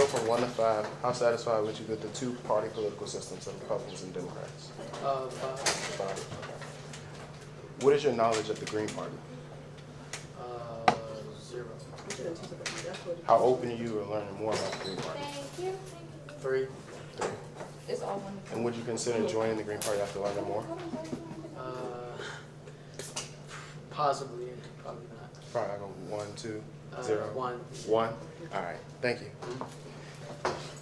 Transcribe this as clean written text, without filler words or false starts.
from 1 to 5, how satisfied would you with the two-party political systems of Republicans and Democrats? 5. 5. Okay. What is your knowledge of the Green Party? 0. How open are you to learning more about the Green Party? 3. 3. It's all one. And would you consider joining the Green Party after learning more? Possibly, probably not. Probably like a 1, 2, 0. 1. 1? All right. Thank you.